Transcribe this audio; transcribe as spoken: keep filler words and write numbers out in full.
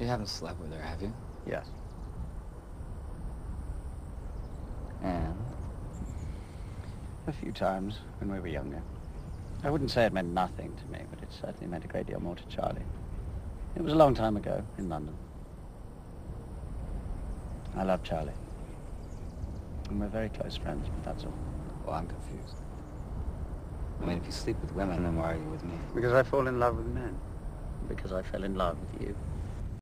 You haven't slept with her, have you? Yes. And? A few times when we were younger. I wouldn't say it meant nothing to me, but it certainly meant a great deal more to Charlie. It was a long time ago, in London. I love Charlie. And we're very close friends, but that's all. Well, I'm confused. I mean, if you sleep with women, then why are you with me? Because I fall in love with men. Because I fell in love with you.